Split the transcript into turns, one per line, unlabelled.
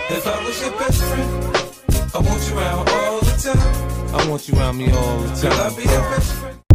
If I was your best friend, I want you around all the time.
I want you around me all the time.
Girl, I'll be your best friend.